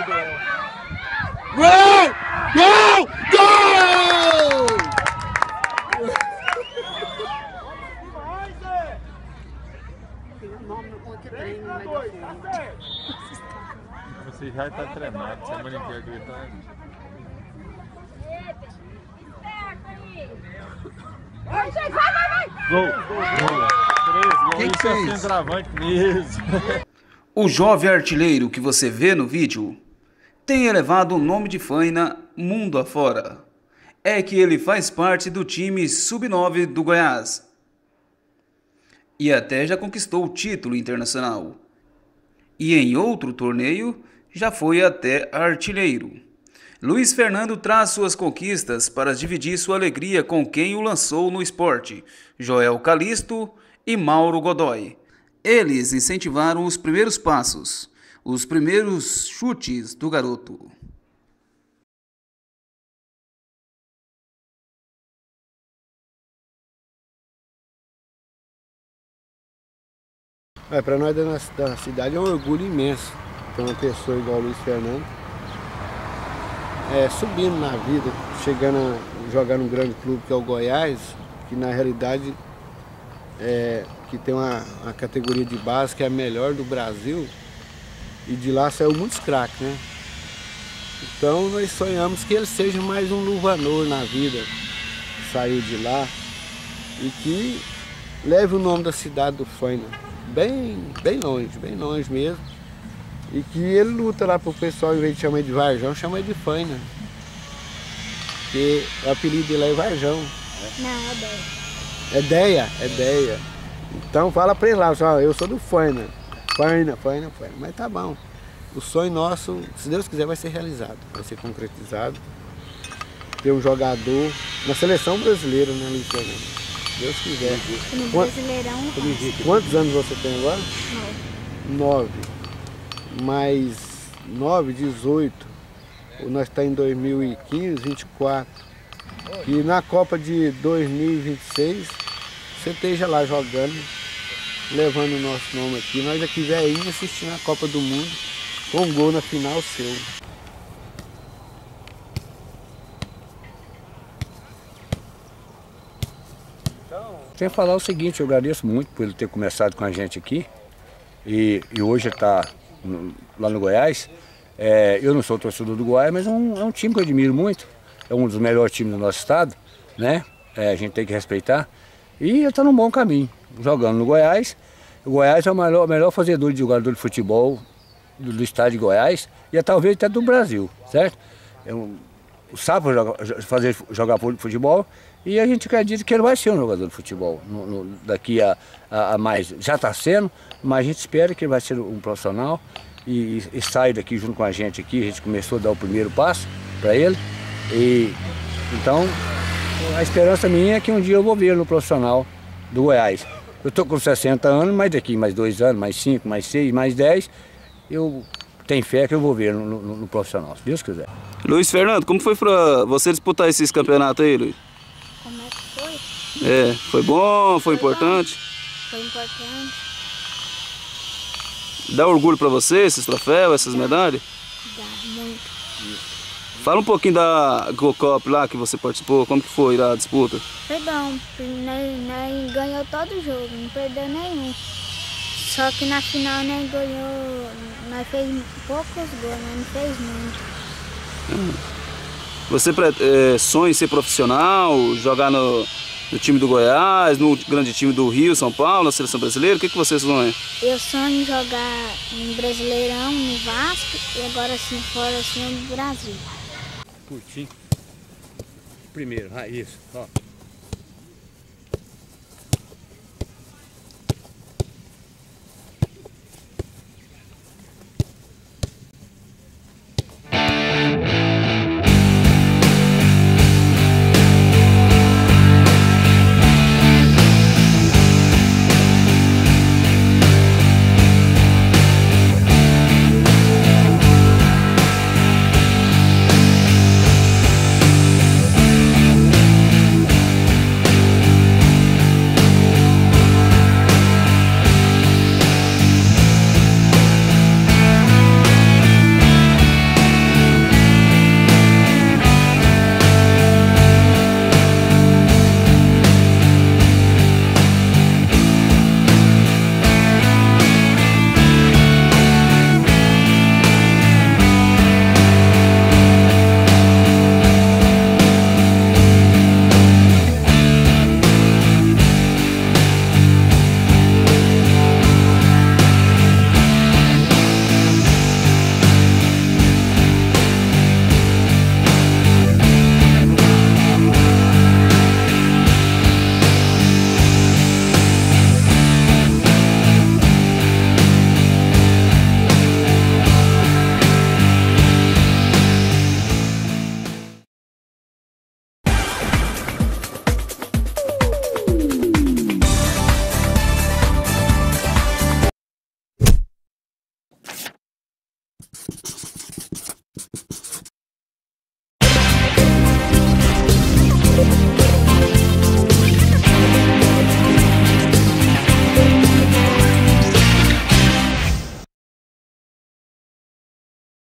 Gol! Gol! Gol! Você já está treinado, semana inteira gritando. Gol! Gol! 3 gols, isso é centroavante mesmo. O jovem artilheiro que você vê no vídeo tem elevado o nome de Faina mundo afora. É que ele faz parte do time Sub-9 do Goiás. E até já conquistou o título internacional. E em outro torneio já foi até artilheiro. Luiz Fernando traz suas conquistas para dividir sua alegria com quem o lançou no esporte, Joel Calisto e Mauro Godoy. Eles incentivaram os primeiros passos, os primeiros chutes do garoto. Para nós da cidade é um orgulho imenso ter uma pessoa igual o Luiz Fernando subindo na vida, chegando a jogar num grande clube que é o Goiás, que na realidade que tem uma categoria de base que é a melhor do Brasil, e de lá saiu muitos craques, né? Então nós sonhamos que ele seja mais um Luvanor na vida, que saiu de lá, e que leve o nome da cidade do Faina bem longe mesmo, e que ele luta lá pro pessoal, em vez de chamar ele de Varjão, chama ele de Faina, porque o apelido dele é Varjão. Não, é Deia. É Deia. Então fala pra ele lá, eu sou do Faina. Faina. Mas tá bom. O sonho nosso, se Deus quiser, vai ser realizado, vai ser concretizado. Ter um jogador na seleção brasileira, né, Luiz Fernando? Se Deus quiser. No Brasileirão. Quantos anos você tem agora? 9. Mais 9, 18. Nós estamos em 2015, 24. E na Copa de 2026, você esteja lá jogando, levando o nosso nome aqui. Nós aqui velhinho assistindo a Copa do Mundo, com um gol na final seu. Tenho que falar o seguinte, eu agradeço muito por ele ter começado com a gente aqui. E hoje está lá no Goiás. Eu não sou torcedor do Goiás, mas é um time que eu admiro muito. É um dos melhores times do nosso estado, né? A gente tem que respeitar. E ele está num bom caminho, jogando no Goiás. O Goiás é o melhor fazedor de jogador de futebol do estado de Goiás e talvez até do Brasil, certo? Sabe jogar futebol e a gente acredita que ele vai ser um jogador de futebol daqui a mais. Já está sendo, mas a gente espera que ele vai ser um profissional e sai daqui junto com a gente aqui. A gente começou a dar o primeiro passo para ele. E então a esperança minha é que um dia eu vou ver no profissional do Goiás. Eu estou com 60 anos, mas daqui mais 2 anos, mais 5, mais 6, mais 10, eu tenho fé que eu vou ver no profissional, se Deus quiser. Luiz Fernando, como foi pra você disputar esses campeonatos aí, Luiz? Como é que foi? Foi bom, foi importante? Foi importante. Dá orgulho pra você esses troféus, essas medalhas? Dá muito. Fala um pouquinho da Go-Cup lá que você participou, como que foi a disputa? Foi bom, nós ganhou todo o jogo, não perdeu nenhum. Só que na final nós ganhou, nós fez poucos gols, nós não fez muito. Você sonha em ser profissional, jogar no time do Goiás, no grande time do Rio, São Paulo, na seleção brasileira? O que você sonha? Eu sonho em jogar no Brasileirão, no Vasco e agora assim fora assim no Brasil. Curtinho. Primeiro, isso, ó.